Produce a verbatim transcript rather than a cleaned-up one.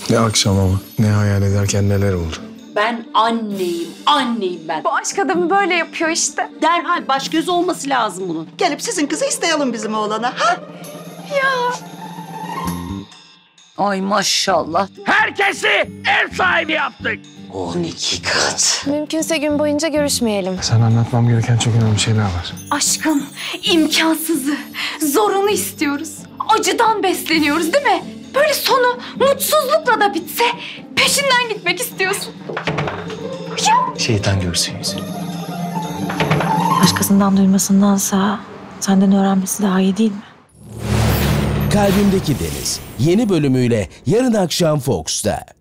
Ne akşam ama. Ne hayal ederken neler oldu. Ben anneyim, anneyim ben. Bu aşk adamı böyle yapıyor işte. Derhal baş göz olması lazım bunun. Gelip sizin kızı isteyelim bizim oğlana. Ha? Ay maşallah. Herkesi ev sahibi yaptık. on iki kat. Mümkünse gün boyunca görüşmeyelim. Sen anlatmam gereken çok önemli şeyler var. Aşkın imkansızı, zorunu istiyoruz. Acıdan besleniyoruz değil mi? Böyle sonu mutsuzlukla da bitse peşinden gitmek istiyorsun. Ya. Şeytan görsün yüzünü. Başkasından duymasındansa senden öğrenmesi daha iyi değil mi? Kalbimdeki Deniz yeni bölümüyle yarın akşam Fox'ta.